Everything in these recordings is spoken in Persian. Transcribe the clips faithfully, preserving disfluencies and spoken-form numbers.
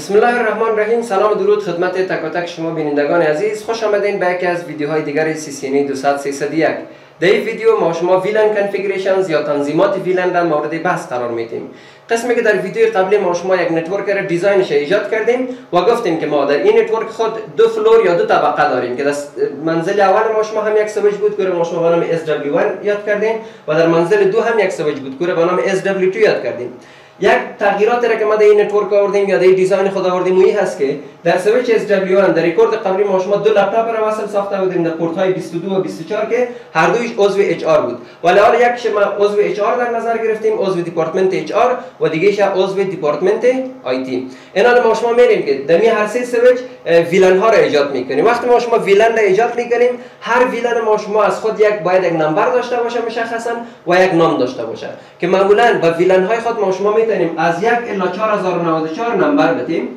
بسم الله الرحمن الرحیم. سلام و درود خدمت تک و تک شما بینندگان عزیز. خوش آمدین به یکی از ویدیوهای دیگر سی سی ان ای دویست سیصد و یک. در این ویدیو ما شما ویلن کانفیگریشنز یا تنظیمات ویلن را مورد بحث قرار میدیم. قسمی که در ویدیو قبلی ما شما یک نتورک را دیزاینش ایجاد کردیم و گفتیم که ما در این نتورک خود دو فلور یا دو طبقه داریم که در منزل اول ما شما هم یک سویچ بود که ما شما به نام اس دبلیو یک یاد کردیم و در منزل دو هم یک سویچ بود که به نام اس دبلیو دو یاد کردیم. یک تغییراتی را که ما در این نتورک آوردیم یا در این دیزاین خود آوردیم این هست که در سویچ اس دبلیو یک در رکورد قبلی ما شما دو لپتاپ را وصل ساخته بودیم در پورت های بیست و دو و بیست و چهار که هر دویش عضو اچ آر بود. ولی حالا یکش ما عضو اچ آر در نظر گرفتیم، عضو دیپارتمنت اچ آر و دیگه‌ش عضو دیپارتمنت آی تی. اینا ما شما می‌بینیم که در می هر سه سویچ ویلن ها را ایجاد می‌کنیم. وقتی ما شما ویلن را ایجاد می‌کنیم، هر ویلن ما شما از خود یک باید یک نمبر داشته باشه مشخصا و یک نام داشته باشه که معمولا با ویلن های خود ما شما می‌تونیم از یک الی چهار هزار و نود و چهار نمبر بدیم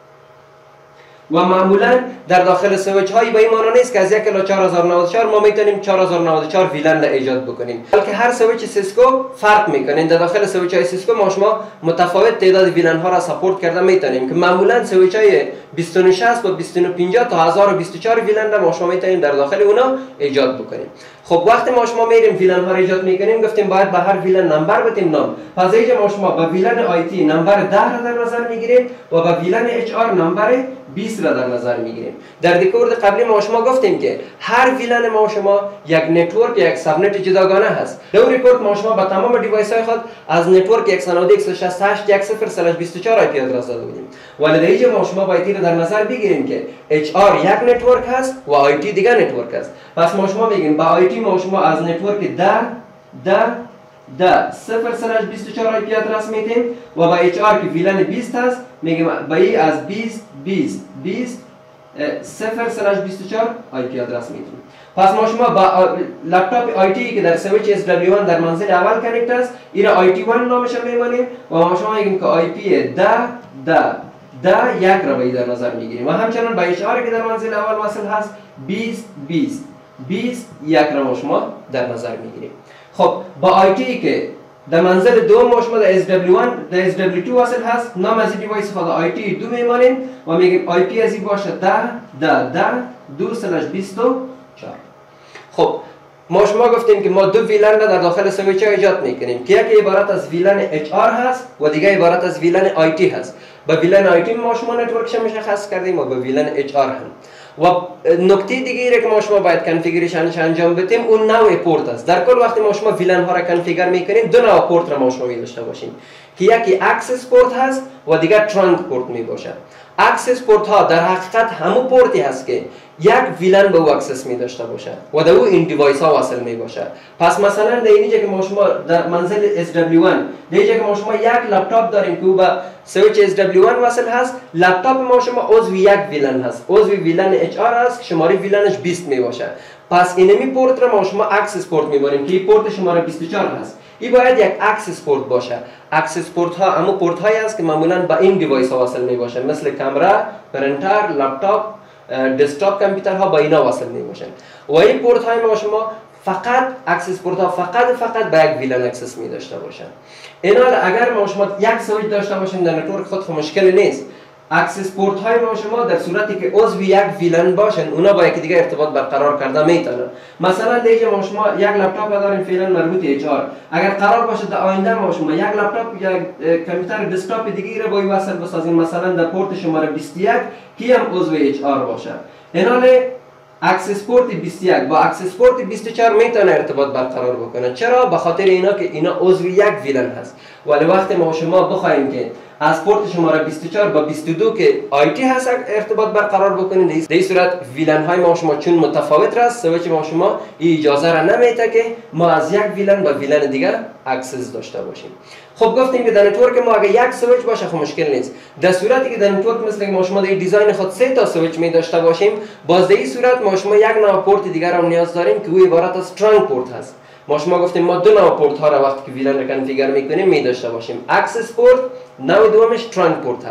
و معمولا در داخل سویچ هایی به این معنی نیست که از یک الی چهار هزار و نود و چهار ما میتونیم چهار هزار و نود و چهار ویلن را ایجاد بکنیم، بلکه هر سویچ سیسکو فرق میکنه. در داخل سویچ های سیسکو ما شما متفاوت تعداد ویلن ها را ساپورت کرده میتونیم که معمولا سویچ های بیست و نه شصت و بیست و نه پنجاه تا هزار و بیست و چهار ویلن را ما شما میتونیم در داخل اونا ایجاد بکنیم. خب وقتی ما شما میریم ویلن ها را ایجاد میکنیم گفتیم باید به هر ویلن نمبر بدیم نام. پس اینجا ما شما با ویلن آی تی نمبر ده را در نظر میگیریم و با ویلن اچ آر نمبر بیست را در نظر میگیریم. در رکورد قبلی ما شما گفتیم که هر ویلن ما شما یک نتورک یک ساب نت جداگانه هست. در رکورد ما شما با تمام دیوایس های خود از نتورک صد و نود و یک صد و شصت و هشت یک صفر اسلش بیست و چهار آی پی آدرس داده بودیم. ولی در اینجا ما شما باید در نظر بگیریم که اچ آر یک نتورک هست و آی تی دیگه نتورک هست. پس ما شما میگیم با آی تی ما شما از نتورک ده ده ده صفر اسلش بیست و چهار آی پی آدرس میدیم و با اچ آر که ویلن بیست هست میگیم با این از بیست بیست بیست صفر اسلش بیست و چهار آی پی آدرس میدیم. پس ما شما با لپتاپ آی تی که در سویچ اس دبلیو یک در منزل اول کانکت است این را آی تی یک نامش میمانیم و ما شما میگیم که آی پی ده ده ده یک را در نظر میگیریم و همچنان با اچ آر که در منزل اول وصل هست بیست بیست بیست یک را ما شما در نظر میگیریم. خب با آی تی که در منزل دو ما شما در اس دبلیو یک در اس دبلیو دو وصل هست نام از این دیوایس خود آی تی دو میمانیم و میگیم آی پی از این باشه ده ده ده دو اسلش بیست و چهار. خب ما شما گفتیم که ما دو ویلن را در داخل سویچ ها ایجاد میکنیم که یکی عبارت از ویلن اچ آر هست و دیگه عبارت از ویلن آی تی هست. با ویلن آی تی ما شما نتورکش مشخص کردیم و با ویلن اچ آر هم. و نکته دیگه که ما شما باید کانفیگریشنش انجام بدیم اون نوع پورت است. در کل وقتی ما شما ویلن ها را کانفیگر میکنیم دو نوع پورت را ما شما داشته باشیم که یکی اکسس پورت هست و دیگه ترانک پورت می باشه. اکسس پورت ها در حقیقت همون پورتی هست که یک ویلن به او اکسس می داشته باشه و در او این دیوایس ها وصل می باشه. پس مثلا در اینجا که ما شما در منزل اس دبلیو یک در اینجا که ما شما یک لپتاپ داریم که او به سویچ اس دبلیو یک وصل هست، لپتاپ ما شما عضو یک ویلن هست، عضو ویلن اچ آر هست که شماره ویلنش بیست می باشه. پس اینمی پورت را ما شما اکسس پورت می باریم که این پورت شماره بیست و چهار هست. این باید یک اکسس پورت باشه. اکسس پورت ها اما پورت هایی است که معمولا با این دیوایس ها وصل می باشه، مثل کامera، پرینتر، لپتاپ، دسکتاپ کامپیوترها با اینا وصل می باشن. و این پورت های ما شما فقط اکسس پورت ها فقط فقط با یک ویلن اکسس می داشته باشن. اینا اگر ما شما یک سویچ داشته باشیم در نتورک خود مشکل نیست. اکسس پورت های ما شما در صورتی که عضو یک ویلن باشن اونا با یکی دیگه ارتباط برقرار کرده میتونن. مثلا دیگه ما شما یک لپتاپ داریم فعلا مربوط اچ آر، اگر قرار باشه در آینده ما شما یک لپتاپ یا کامپیوتر دسکتاپ دیگه رو با این وصل بسازیم مثلا در پورت شماره بیست و یک که هم عضو اچ آر باشه، اینا اکسس پورت بیست و یک با اکسس پورت بیست و چهار میتونه ارتباط برقرار بکنه. چرا؟ به خاطر اینا که اینا عضو یک ویلن هست. ولی وقتی ما شما بخوایم که از پورت شماره بیست و چهار با بیست و دو که آی تی هست ارتباط برقرار بکنید، در این صورت ویلن های ما شما چون متفاوت است سویچ ما شما این اجازه را نمیده که ما از یک ویلن با ویلن دیگه اکسس داشته باشیم. خب گفتیم که در نتورک ما اگه یک سویچ باشه خب مشکل نیست. در صورتی که در نتورک مثل که ما شما در دیزاین خود سه تا سویچ می داشته باشیم، باز در این صورت ما شما یک نوع پورت دیگر هم نیاز داریم که او عبارت از ترانک پورت هست. ما شما گفتیم ما دو نوع پورت ها را وقتی که ویلن را کانفیگر میکنیم می داشته باشیم. اکسس پورت نوع دومش ترانک پورت هست.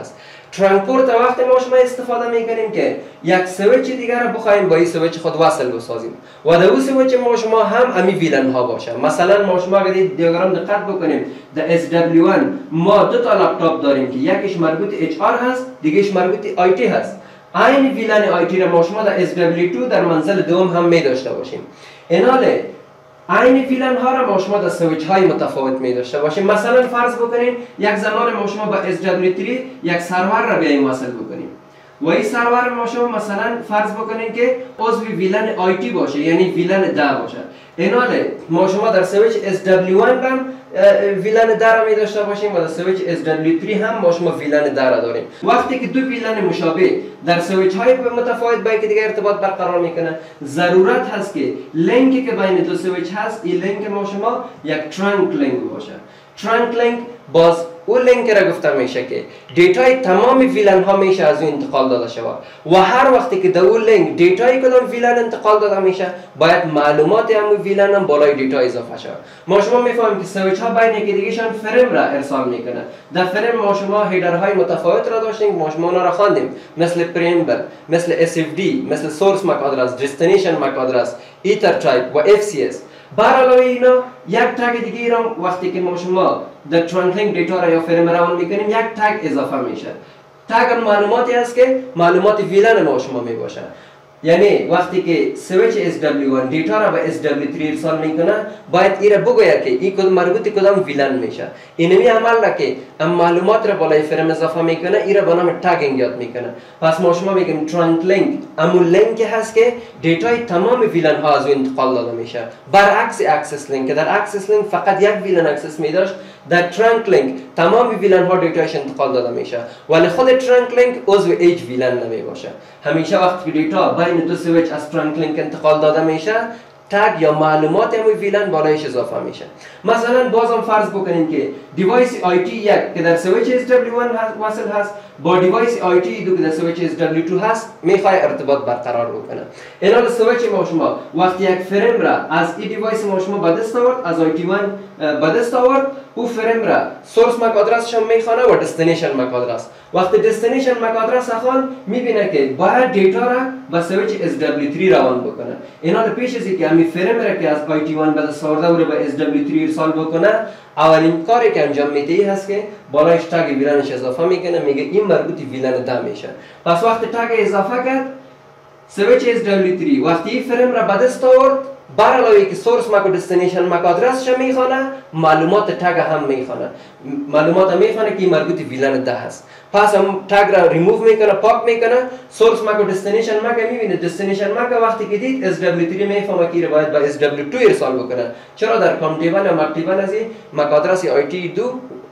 ترانک پورت وقتی ما شما استفاده میکنیم که یک سویچ دیگر را بخوایم با این سویچ خود وصل بسازیم و در اون سویچ ما شما هم امی ویلن ها باشه. مثلا ما شما اگر دیاگرام دقت بکنیم در اس دبلیو یک ما دو تا لپتاپ داریم که یکیش مربوط اچ آر هست، دیگهش مربوط آی تی هست. این ویلن آی تی را ما شما در اس دبلیو دو در منزل دوم هم می داشته باشیم. ایناله این ویلن ها را ما شما در سویچ های متفاوت می داشته باشیم. مثلا فرض بکنیم یک زمان ما شما با اس دبلیو سه یک سرور را بیایم وصل بکنیم و این سرور ما شما مثلا فرض بکنیم که عضو ویلن آی تی باشه، یعنی ویلن ده باشه. ایناله ما شما در سویچ اس دبلیو یک هم ویلن ده را می داشته باشیم و در سویچ اس دبلیو سه هم ما شما ویلن ده را داریم. وقتی که دو ویلن مشابه در سویچ های متفاوت با یکی دیگر ارتباط برقرار میکنه، ضرورت هست که لینکی که بین دو سویچ هست این لینک ما شما یک ترانک لینک باشه. ترانک لینک باز اون لینک را گفته میشه که دیتای تمام ویلن ها میشه از اون انتقال داده شود و هر وقتی که در اون لینک دیتای کدام ویلن انتقال داده میشه باید معلومات همون ویلن هم بالای دیتا اضافه شود. ما شما میفهمیم که سویچ ها بین یکی دیگهشان فریم را ارسال میکنه. در فریم ما شما هیدرهای متفاوت را داشتیم، ما شما اونا را خواندیم، مثل پریمبل، مثل اس اف دی، مثل سورس مک آدرس، دستینیشن مک آدرس، ایتر تایپ و اف سی اس. بر علاوه اینا یک تگ دیگه را وقتی که ما شما در ترانک لینک دیتا را یا فریم روان میکنیم یک تگ اضافه میشه. تگ معلوماتی است که معلومات ویلن ما شما می باشه. یعنی وقتی که سویچ اس دبلیو یک دیتا را به اس دبلیو سه ارسال میکنه باید این را بگوید که این کدام مربوط کدام ویلن میشه. اینمی عمل را که ام معلومات را بالای فریم اضافه میکنه این را به نام تگینگ یاد میکنه. پس ما شما میگیم ترانک لینک امون لینک هست که دیتای تمام ویلن ها از اون انتقال داده میشه. برعکس اکسس لینک، در اکسس لینک فقط یک ویلن اکسس میداشت، در ترانک لینک تمام ویلن ها دیتایش انتقال داده میشه ولی خود ترانک لینک عضو ایج ویلن نمی باشه. همیشه وقتی که دیتا بین دو سویچ از ترانک لینک انتقال داده میشه تگ یا معلومات همون ویلن بالایش اضافه میشه. مثلا بازم فرض بکنیم که دیوایس آی تی یک که در سویچ اس دبلیو یک وصل هست با دیوایس آی تی دو که در سویچ اس دبلیو دو هست میخواد ارتباط برقرار بکنه. اینا سویچ ما شما وقتی یک فریم را از این دیوایس ما شما به دست آورد، از آی تی یک به دست آورد، او فریم را سورس مک آدرسش هم میخوانه و دستینیشن مک آدرس. وقتی دستینیشن مک آدرس اخوان میبینه که باید دیتا را به سویچ اس دبلیو سه روان بکنه. اینا پیش از اینکه همین فریم را که از آی تی یک به دست آورده و به اس دبلیو سه ارسال بکنه اولین کاری که انجام میده ای هست که بالایش تگ ویلنش اضافه میکنه، میگه این مربوط ویلن ده میشه. پس وقتی تگ اضافه کرد سویچ اس دبلیو سه وقتی این فریم را به دست آورد بر علاوه که سورس مک و دستینیشن مک آدرسش میخوانه معلومات تگ هم میخوانه، معلومات هم میخوانه که این مربوط ویلن ده هست. پس هم تگ را ریموو میکنه، پاک میکنه، سورس مک و دستینیشن مک میبینه. دستینیشن مک وقتی که دید اس دبلیو سه میفهمه که باید به اس دبلیو دو ارسال بکنه، چرا در کام تیبل یا مک تیبل از مک آدرس آی تی دو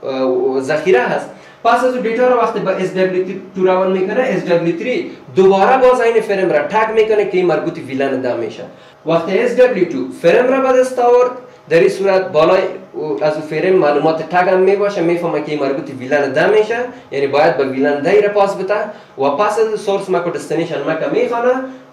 ذخیره هست. پس از دیتا را وقتی با اس دبلیو دو روان میکنه اس دبلیو سه دوباره باز این فریم را تگ میکنه که این مربوط ویلن ده میشه. وقتی اس دبلیو دو فریم را به دست آورد در این صورت بالای از فریم معلومات تگ هم میباشه، میفهمه که این مربوط ویلن ده میشه، یعنی باید به ویلن ده را پاس بده و پس از سورس مک و دستینیشن مک میخوانه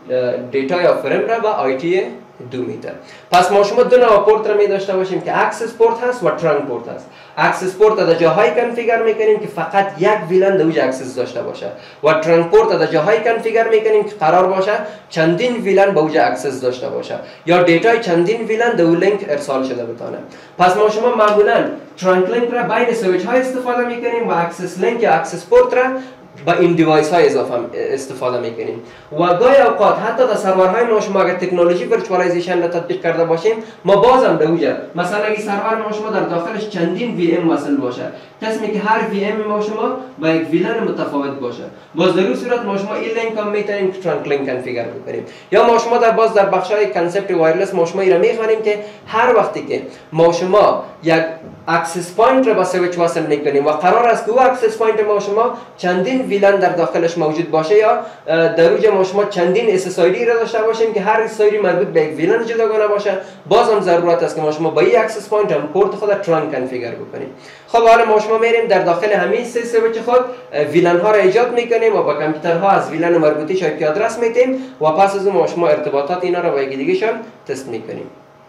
دیتا یا فریم را به آی تی دو میده. پس ما شما دو نوع پورت را می داشته باشیم که اکسس پورت هست و ترانک پورت هست. اکسس پورت در جاهای کنفیگر میکنیم که فقط یک ویلن در اوج اکسس داشته باشه و ترانک پورت در جاهای کنفیگر میکنیم که قرار باشه چندین ویلن به اوج اکسس داشته باشه یا دیتای چندین ویلن در اون لینک ارسال شده بتونه. پس ما شما معمولا ترانک لینک را بین سویچ های استفاده میکنیم و اکسس لینک یا اکسس پورت را با این دیوایس های اضافه استفاده میکنیم و گاهی اوقات حتی در سرورهای ما شما اگر تکنولوژی ورچوالایزیشن را تطبیق کرده باشیم ما بازم در اوجه مثلا اگه سرور ما شما در داخلش چندین وی ام وصل باشه قسمی که هر وی ام ما شما با یک ویلن متفاوت باشه، باز در اون صورت ما شما این لینک هم میتونیم که ترانک لینک کنفیگر بکنیم. یا ما شما در باز در بخشای کانسپت وایرلس ما شما این را میخوانیم که هر وقتی که ما شما یک اکسس پوینت را با سویچ وصل میکنیم و قرار است که او اکسس پوینت ما شما چندین ویلن در داخلش موجود باشه یا در اوج ما شما چندین اس اس آی دی را داشته باشیم که هر اس آی دی مربوط به یک ویلن جداگانه باشه، باز هم ضرورت است که ما شما با این اکسس پوینت هم پورت خود ترانک کنفیگر بکنیم. خب حالا ما شما میریم در داخل همین سه سویچ خود ویلن ها را ایجاد میکنیم و با کامپیوترها از ویلن مربوطیش آی پی آدرس میدیم و پس از اون ما شما ارتباطات اینا را با یکی دیگه شان تست میکنیم.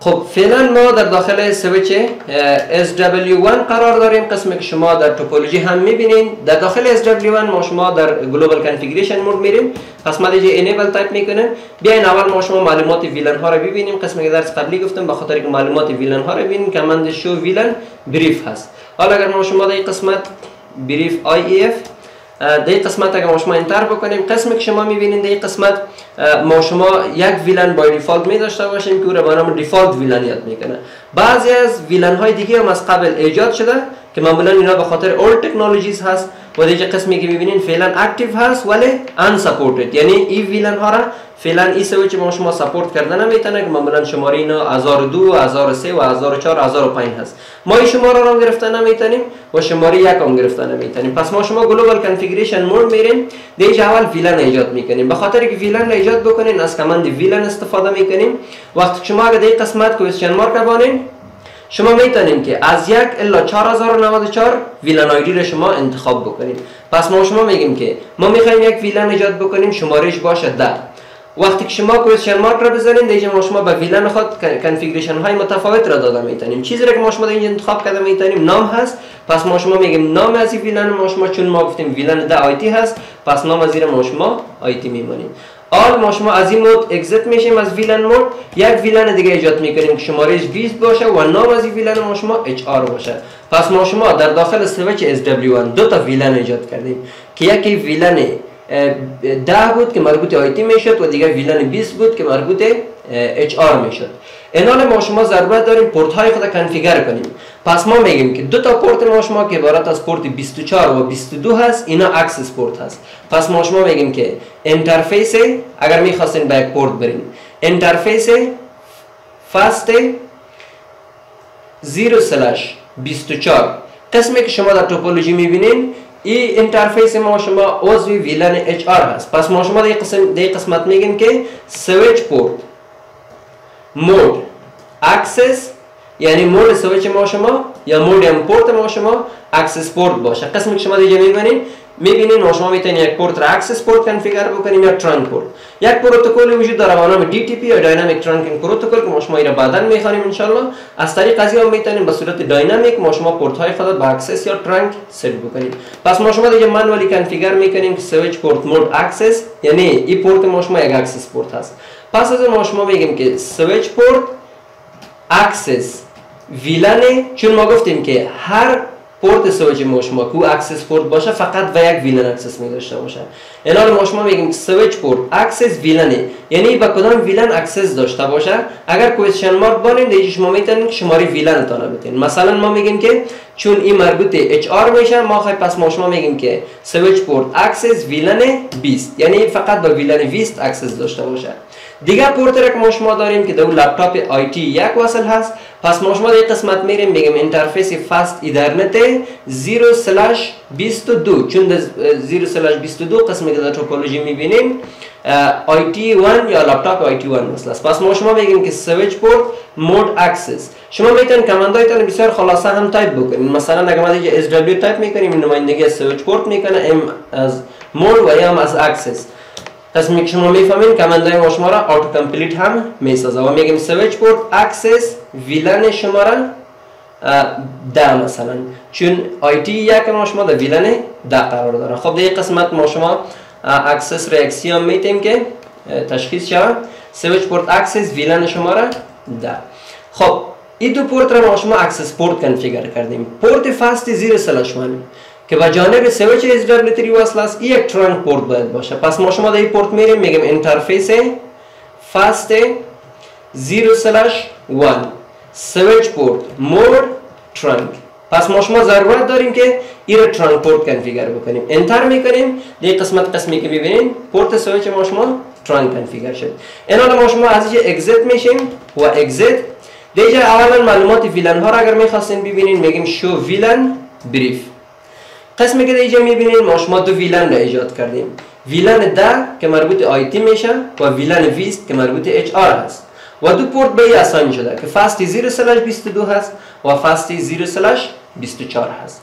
خب فعلا ما در داخل سویچ اس دبلیو وان قرار داریم، قسمی که شما در توپولوژی هم میبینین. در داخل اس دبلیو وان ما شما در گلوبال کانفیگریشن مود میریم. پس ما دیگه انیبل تایپ میکنیم. بیاین اول ما شما معلومات ویلن ها رو ببینیم. قسمی که درس قبلی گفتم به خاطر که معلومات ویلن ها رو ببینیم کمند شو ویلن بریف هست. حالا اگر ما شما در این قسمت بریف آی ای اف در این قسمت اگر ما شما انتر بکنیم، قسمی که شما میبینید در این قسمت ما شما یک ویلن بای دیفالت می داشته باشیم که او را به نام دیفالت ویلن یاد میکنه. بعضی از ویلن های دیگه هم از قبل ایجاد شده که معمولا اینا به خاطر اولد تکنولوژیز هست و دیگه قسمی که میبینین فعلا اکتیو هست ولی ان سپورتد، یعنی این ویلن ها را فعلا این سویچ ما شما سپورت کردن نمیتونه که معمولا شماره اینا هزار و دو، هزار و سه و هزار و چهار، هزار و پنج هست. ما این شماره را هم گرفتن نمیتونیم و شماره یک هم گرفتن نمیتونیم. پس ما شما گلوبال کانفیگریشن مود میریم، دیگه اول ویلن ایجاد میکنیم. به خاطر که ویلن ایجاد بکنین از کمند ویلن استفاده میکنیم. وقتی شما اگه در این قسمت کوئسچن مارک بانین شما میتونیم که از یک الی چهار هزار و نود و چهار ویلن آیدی را شما انتخاب بکنید. پس ما شما میگیم که ما میخوایم یک ویلن ایجاد بکنیم شمارش باشه ده. وقتی که شما کوئسچن مارک را بزنید دیگه ما شما به ویلن خود کانفیگریشن های متفاوت را داده میتونیم. چیزی را که ما شما اینجا انتخاب کرده میتونیم نام هست. پس ما شما میگیم نام از این ویلن ما شما، چون ما گفتیم ویلن ده آیتی هست پس نام از این ما شما آیتی میمونیم. آل ما شما از این مود اگزیت میشیم از ویلن مود، یک ویلن دیگه ایجاد میکنیم که شمارش بیست باشه و نام از این ویلن ما شما اچ آر باشه. پس ما شما در داخل سویچ اس دبلیو وان دو تا ویلن ایجاد کردیم که یکی ویلن ده بود که مربوط آیتی میشد و دیگه ویلن بیست بود که مربوط اچ آر میشد. اینال ما شما ضرورت داریم پورت های خود کانفیگر کنیم. پس ما میگیم که دو تا پورت ما شما که عبارت از پورت بیست و چهار و بیست و دو هست اینا اکسس پورت هست. پس ما شما میگیم که اینترفیس اگر میخواستین به یک پورت برین اینترفیس فاست صفر اسلش بیست و چهار قسمی که شما در توپولوژی میبینین این اینترفیس ما شما عضو ویلن اچ آر هست. پس ما شما در قسم در قسمت میگیم که سویچ پورت مود اکسس، یعنی مود سویچ ما شما یا مود امپورت ما شما اکسس پورت باشه. قسمی که شما دیگه میبینین میبینین ما شما میتونید یک پورت را اکسس پورت کانفیگر بکنیم یا ترانک پورت. یک پروتکل وجود داره به نام دی تی پی یا داینامیک ترانکینگ پروتکل که ما شما این را بعداً میخوانیم ان شاء الله. از طریق از این میتونیم به صورت داینامیک ما شما پورت های خود با اکسس یا ترانک ست بکنیم. پس ما شما دیگه مانوالی کانفیگر میکنیم که سویچ پورت مود اکسس، یعنی این پورت ما شما یک اکسس پورت هست. پس از ما شما میگیم که سویچ پورت اکسس ویلن، چون ما گفتیم که هر پورت سویچ ما شما کو اکسس پورت باشه فقط و یک ویلن اکسس می داشته باشه. اینا ما شما میگیم سویچ پورت اکسس ویلن، یعنی با کدام ویلن اکسس داشته باشه. اگر کوئسچن مارک بانین دیگه شما میتونید که شماره ویلن تان بتین. مثلا ما میگیم که چون این مربوط اچ آر میشه ما خواهیم، پس ما شما میگیم که سویچ پورت اکسس ویلن بیست، یعنی فقط با ویلن بیست اکسس داشته باشه. دیگه پورت را که ما شما داریم که در لپتاپ آیتی یک وصل هست. پس ما شما در این قسمت میریم میگیم اینترفیس فاست ایترنت صفر اسلش بیست و دو، چون در صفر اسلش بیست و دو قسمی که در توپولوژی میبینیم آیتی وان یا لپتاپ آیتی وان مثل است. پس ما شما میگیم که سویچ پورت مود اکسس. شما میتونید کامندایتون بسیار خلاصه هم تایپ بکنید. مثلا اگر ما دیگه اس دبلیو تایپ میکنیم این نمایندگی سویچ پورت میکنه، ام از مود و ام از اکسس. قسمی که شما میفهمین کامندای ما شما را آتو کامپلیت هم میسازه و میگیم سویچ پورت اکسس ویلن شما را ده مثلا، چون آیتی یک ما شما در ویلن ده قرار داره. خب در این قسمت ما شما اکسس ریاکسی هم میتیم که تشخیص شود. سویچ پورت اکسس ویلن شما را ده. خب این دو پورت را ما شما اکسس پورت کانفیگر کردیم. پورت فاست زیر سلش وان که با جانب سویچ اس دبلیو تری وصل است، یک ترانک پورت باید باشه. پس ما شما در این پورت میریم میگیم اینترفیس فاست صفر اسلش وان سویچ پورت مود ترانک. پس ما شما ضرورت داریم که این را ترانک پورت کانفیگر بکنیم. انتر میکنیم. در قسمت قسمی که میبینین پورت سویچ ما شما ترانک کانفیگر شد. اینا ما شما از اینجا اگزیت میشیم و اگزیت. دیگه اولا معلومات ویلن ها را اگر میخواستین ببینین میگیم شو ویلن بریف. قسمی که دیگه میبینین ما شما دو ویلن را ایجاد کردیم. ویلن ده که مربوط آیتی میشه و ویلن بیست که مربوط اچ آر هست و دو پورت به اساین شده که فاست صفر اسلش بیست و دو هست و فاست صفر اسلش بیست و چهار هست.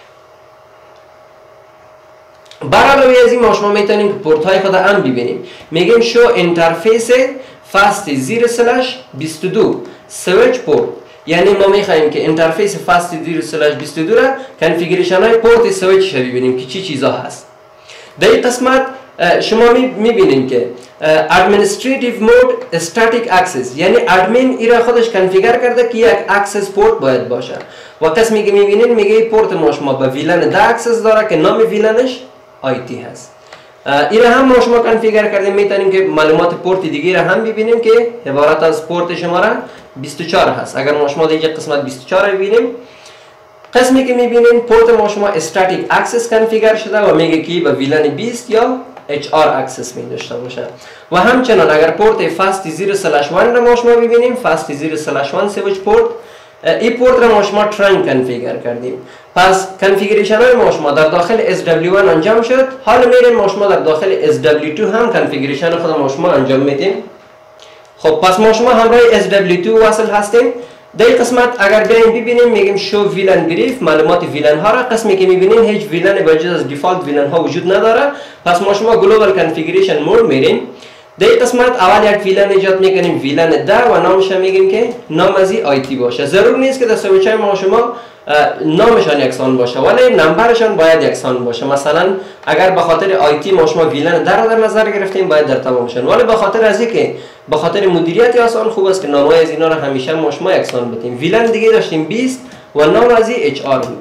برعلاوه از این ما شما میتونیم که پورت های خود هم ببینیم. میگیم شو اینترفیس فاست صفر اسلش بیست و دو سویچ پورت، یعنی ما میخوایم که اینترفیس فست زیرو سلش بیست و دو را کنفیگریشن های پورت سویچ ببینیم که چی چیزا هست. در این قسمت شما میبینیم که administrative mode static access، یعنی ادمین ایرا خودش کنفیگر کرده که یک اکسس پورت باید باشه و قسمی که میبینین میگه پورت ما شما به ویلن ده اکسس داره که نام ویلنش آی تی هست. ایرا هم ما شما کنفیگر کردیم، میتونیم که معلومات پورت دیگه را هم ببینیم که عبارت از پورت شماره بیست و چهار هست. اگر ما شما دیگه قسمت بیست و چهار ببینیم، قسمی که میبینین پورت ما شما استاتیک اکسس کنفیگر شده و میگه که به ویلن بیست یا اچ آر اکسس می داشته باشه. و همچنان اگر پورت فست زیرو سلش ون را ما شما ببینیم، فست زیرو سلش ون سویچ پورت، این پورت را ما شما ترنک کنفیگر کردیم. پس کنفیگریشن های ما شما در داخل اس دبلیو ون انجام شد. حالا میریم ما شما در داخل اس دبلیو تو هم کنفیگریشن خود ما شما انجام میدیم. خب پس ما شما همراه اس دبلیو تو وصل هستیم. در این قسمت اگر بیایم ببینیم میگیم شو ویلن بریف، معلومات ویلن ها را. قسمی که میبینین هیچ ویلن بجز از دیفالت ویلن ها وجود نداره. پس ما شما گلوبال کنفیگریشن مود میریم. در این قسمت اول یک ویلن ایجاد میکنیم، ویلن ده، و نامش میگیم که نام از آی تی باشه. ضرور نیست که در سویچ های ما شما نامشان یکسان باشه، ولی نمبرشان باید یکسان باشه. مثلا اگر به خاطر آی تی ما شما ویلن ده را در نظر گرفتیم، باید در تمامشان، ولی به خاطر از اینکه به خاطر مدیریت آسان خوب است که نامهای از اینا را همیشه ما شما یکسان بدیم. ویلن دیگه داشتیم بیست و نام از اچ آر بود،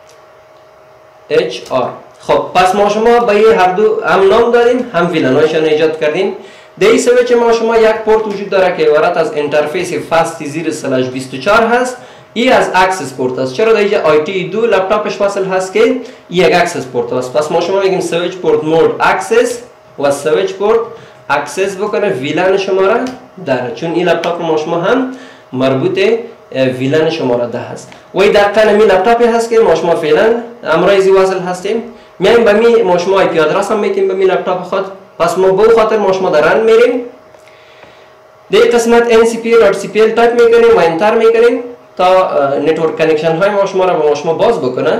اچ آر. خب پس ما شما به هر دو هم نام دادیم، هم ویلن هایشان ایجاد کردیم. در این سویچ ما شما یک پورت وجود داره که عبارت از اینترفیس فست زیرو سلش بیست و چهار هست. این از اکسس پورت است. چرا در اینجا آی تی دو لپتاپش وصل هست که این یک اکسس پورت است. پس ما شما میگیم سویچ پورت مود اکسس و سویچ پورت اکسس بکنه ویلن شماره ده، چون این لپتاپ ما شما هم مربوط ویلن شماره ده هست. و این دقیقاً می لپتاپی هست که ما شما فعلا امرایزی وصل هستیم. میایم به می ما شما آی پی آدرس هم میتیم به می لپتاپ خود. پس ما به خاطر ما شما در رن میریم. در قسمت ان سی پی ال سی پی ال تایپ میکنیم و انتر میکنیم تا نتورک کنکشن های ما شما را به ما شما باز بکنه.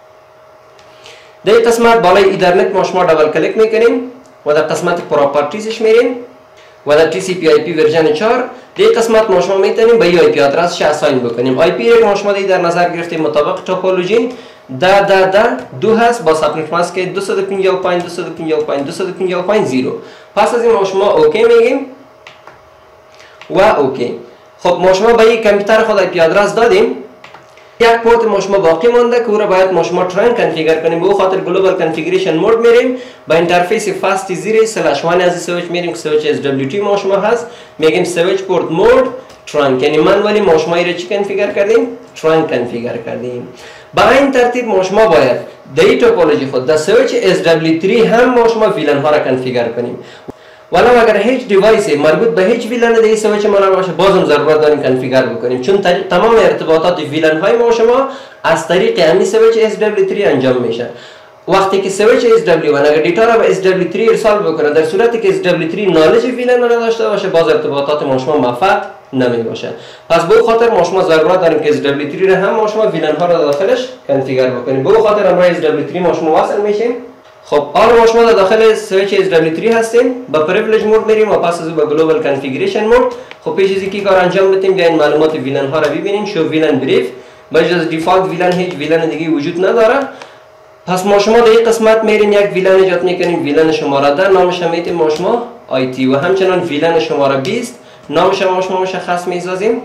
در قسمت بالای ایترنت ما شما دبل کلیک میکنیم و در قسمت پراپرتیزش میریم و در تی سی پی آی پی ورژن چهار. در قسمت ما شما میتونیم به آی پی آدرسش اساین بکنیم. آی پی را ما شما در نظر گرفتیم مطابق توپولوژی ده ده ده دو هست با سابنت ماسک دویست و پنجاه و پنج دویست و پنجاه و پنج دویست و پنجاه و پنج صفر. پس از این ما شما اوکی میگیم و اوکی. خب ما شما به این کامپیوتر خود آی پی آدرس دادیم. یک پورت ما شما باقی مانده که او را باید ما شما ترنک کنفیگر کنیم. به خاطر گلوبال کنفیگریشن مود میریم، با اینترفیس فست زیرو سلش ون از سویچ میریم که سویچ اس دبلیو تی ما شما هست، میگیم سویچ پورت مود ترنک، یعنی من ولی ما شما را چی کنفیگر کردیم؟ ترنک کنفیگر کردیم. با این ترتیب ما شما باید در این توپولوژی خود در سویچ اس دبلیو تی هم ما شما ویلن ها را کنفیگر کنیم. ولی اگر هیچ دیوایسی مربوط به هیچ ویلن دیگه سویچ ما نباشه، بازم ضرورت داریم کنفیگر بکنیم، چون تمام ارتباطات ویلن های ما شما از طریق همین سویچ اس دبلیو تی انجام میشه. وقتی که سویچ اس دبلیو ون اگر دیتا را به اس دبلیو تی ارسال بکنه، در صورتی که اس دبلیو تی نالج ویلن را نداشته باشه، باز ارتباطات ما شما موفق نمی باشه. پس به خاطر ما شما ضرورت داریم که اس دبلیو تی را هم ما شما ویلن ها را داخلش کنفیگر بکنیم. به خاطر امروز اس دبلیو تی ما شما وصل میشیم. خب حالا ما شما در داخل سویچ اس دبلیو تی هستیم، با پریویلیج مود میریم و پس از او به گلوبال کنفیگریشن مود. خب پیش از اینکه کار انجام بدیم بیاین معلومات ویلن ها را ببینیم. شو ویلن بریف، بجز دیفالت ویلن هیچ ویلن دیگه وجود نداره. پس ما شما در این قسمت میریم یک ویلن ایجاد میکنیم، ویلن شماره ده، نامش هم میتیم ما شما آی تی، و همچنان ویلن شماره بیست، نامش هم ما شما مشخص میسازیم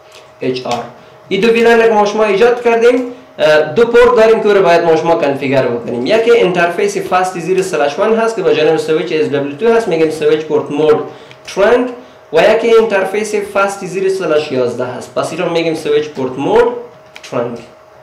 اچ آر. این دو ویلن که ما شما ایجاد کردیم، دو پورت داریم که رو باید ما شما کنفیگر بکنیم. یکی اینترفیس فست زیرو سلش ون هست که با جانب سویچ اس دبلیو تو هست، میگیم سویچ پورت مود ترنک، و یکی اینترفیس فست زیرو سلش یازده هست، پس این رو میگیم سویچ پورت مود ترنک.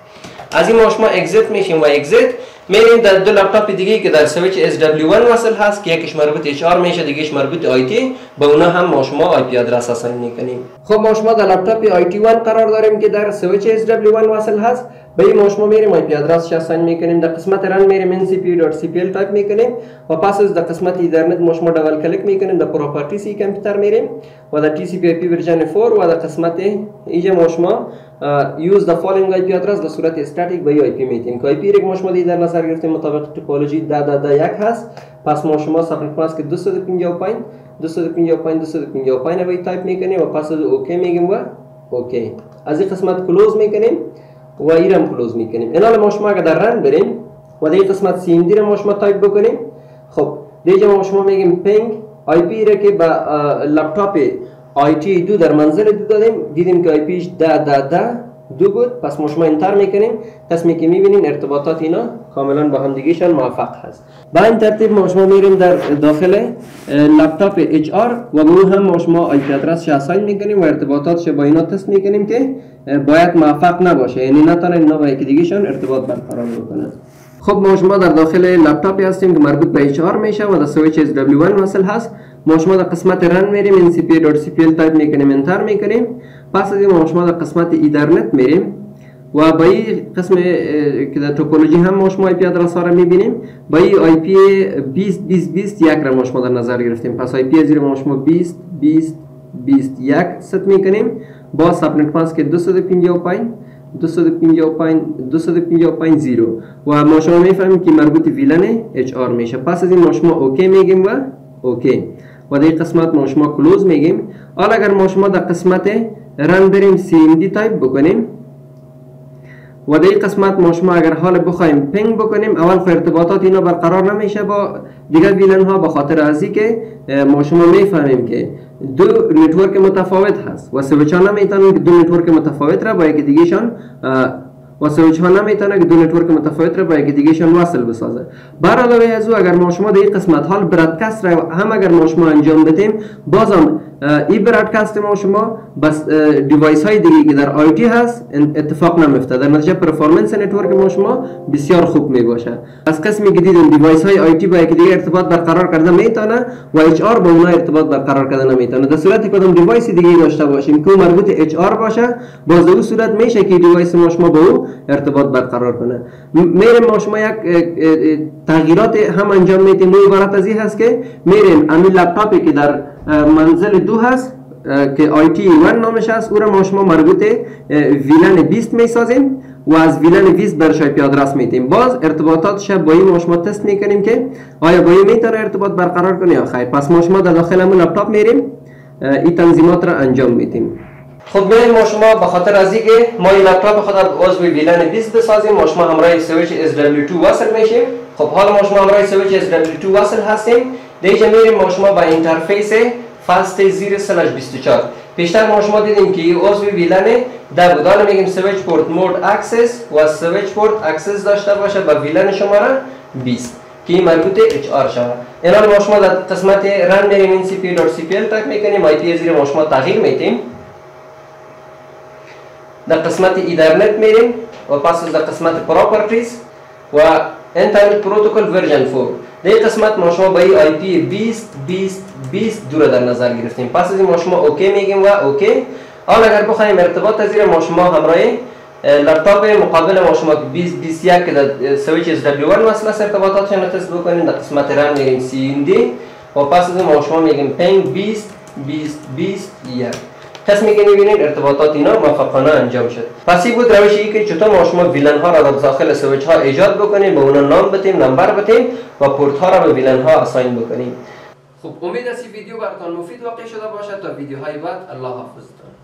از این ما شما اگزیت میشیم و اگزیت میریم در دو لپتاپ دیگه که در سویچ اس دبلیو ون وصل هست که یکیش مربوط اچ آر میشه، دیگهش مربوط آی تی، با اونا هم ما شما آی پی آدرس اساین میکنیم. خب ما شما در لپتاپ آی تی ون قرار داریم که در سویچ اس دبلیو ون وصل هست، به این ما شما میریم آی پی آدرسش اساین میکنیم. در قسمت رن میریم ان سی پی ال سی پی ال تایپ میکنیم و پس از در قسمت ایترنت ما شما دبل کلیک میکنیم، در پراپرتیز کامپیوتر میریم و در تی سی پی آی پی ورژن چهار و در قسمت اینجا ما شما یوز د فالوینگ آی پی آدرس به صورت استاتیک به آی پی میتیم که آی پی رو ما شما در نظر گرفتیم مطابق توپولوژی ده ده ده یک هست. پس ما شما سابنت ماسک دویست و پنجاه و پنج دویست و پنجاه و پنج دویست و پنجاه و پنج رو تایپ میکنیم و پس از اوکی میگیم و اوکی. از این قسمت کلوز میکنیم و این هم کلوز میکنیم. اینا ما شما اگر در رن بریم و در این قسمت سی ام دی رو ما شما تایپ بکنیم. خب دیگه ما شما میگیم پینگ آی پی را که با لپتاپ آی تی دو در منزل دو دادیم، دیدیم که آی پیش ده ده ده دو بود، پس ما شما انتر میکنیم. تصمیمی که میبینین ارتباطات اینا کاملا با هم دیگهشان موافق هست. با این ترتیب ما شما میریم در داخل لپتاپ اچ آر و با هم ما شما آی پی ادرسش اساین میکنیم و ارتباطاتش با اینا تست میکنیم که باید موافق نباشه، یعنی نتونه اینا با یکی دیگهشان ارتباط برقرار بکنه. خب ما شما در داخل لپتاپی هستیم که مربوط به اچ آر میشه و در سویچ اس دبلیو ون وصل هست. ما شما در قسمت رن میریم، این سی پی دات سی پی ال تایپ میکنیم، انتر میکنیم. پس از این ما شما در قسمت ایترنت میریم و با این قسم که در توپولوژی هم ما شما آی پی ادرس ها را میبینیم. با این آی پی بیست بیست بیست یک را ما شما در نظر گرفتیم، پس آی پی زیر ما شما بیست بیست بیست یک ست میکنیم با سابنت ماسک دویست و پنجاه و پنج دویست و پنجاه و پنج دویست و پنجاه و پنج صفر و ما شما میفهمیم که مربوط ویلن اچ آر میشه. پس از این ما شما اوکی میگیم و اوکی و در قسمت ما شما کلوز میگیم. حالا اگر ما شما در قسمت رن بریم سی ام دی تایپ بکنیم و در قسمت ما شما اگر حال بخوایم پینگ بکنیم، اول خو ارتباطات اینا برقرار نمیشه با دیگر ویلن ها، به خاطر ازی که ما شما میفهمیم که دو نتورک متفاوت هست و سویچ ها نمیتونن که دو نتورک متفاوت را با یکی دیگه شان و سویچ ها نمیتونه که دو نتورک متفاوت را با یکی دیگه شان وصل بسازه. بر علاوه از او اگر ما شما در این قسمت حال برادکست را هم اگر ما شما انجام بدیم، بازم این برادکست ما شما بس دیوایس های دیگه که در آی تی هست اتفاق نمیفته، در نتیجه پرفورمنس نتورک ما شما بسیار خوب می باشه. از قسمی که دیدیم دیوایس های آی تی با یکی دیگه ارتباط برقرار کرده میتونه و اچ آر با اونها ارتباط برقرار کرده نمیتونه. در صورتی که کدام دیوایس دیگه داشته باشیم که مربوط اچ آر باشه، باز اون صورت میشه که دیوایس ما شما با او ارتباط برقرار کنه. میریم ما شما یک تغییرات هم انجام میدیم. عبارت از این هست که میریم همین لپتاپی که در منزل دو هست که آی تی ون نامش هست، او را ما شما مربوط ویلن بیست میسازیم و از ویلن بیست برش آی پی آدرس میدیم. باز ارتباطاتش با این ما شما تست میکنیم که آیا با این میتونه ارتباط برقرار کنه یا خیر. پس ما شما در داخل همون لپتاپ میریم این تنظیمات را انجام میدیم. خب ببین ما شما به خاطر از اینکه ما این لپتاپ خود عضو ویلن بیست بسازیم، ما شما همراه سویچ اس دبلیو دو وصل میشیم. خب حالا ما شما همراه سویچ اس دبلیو دو وصل هستیم. دیگه میریم ما شما با اینترفیس فاست زیر سلش بیست و چهار. پیشتر ما شما دیدیم که این عضو ویلن در بودان میگیم سویچ پورت مود اکسس و سویچ پورت اکسس داشته باشه با ویلن شماره بیست که این مربوط اچ آر شود. اینا ما شما در قسمت رن میریم، این سی پی دات سی پی ال تایپ میکنیم، آی پی زیر ما شما تغییر میدیم. در قسمت ایترنت میریم و پس از در قسمت پراپرتیز و اینترنت پروتکل ورژن چهار. در این قسمت ما شما با این آی پی بیست بیست بیست دو را در نظر گرفتیم. پس از این ما شما اوکی میگیم و اوکی. حالا اگر بخوایم ارتباط زیر ما شما همراه لپتاپ مقابل ما شما بیست بیست یک که در سویچ اس دبلیو ون وصل است ارتباطاتشون را تست بکنیم. در قسمت رن میگیم سی ام دی و پس از این ما شما میگیم پینگ بیست بیست بیست یک. تصمیمی که میبینید ارتباطات اینا موفقانه انجام شد. پس این بود روشی که چطور ما شما ویلن ها را در داخل سویچ ها ایجاد بکنیم، به اونا نام بدیم، نمبر بدیم و پورت ها را به ویلن ها اساین بکنیم. خب امید است این ویدیو براتون مفید واقع شده باشد. تا ویدیوهای بعد الله حافظتان.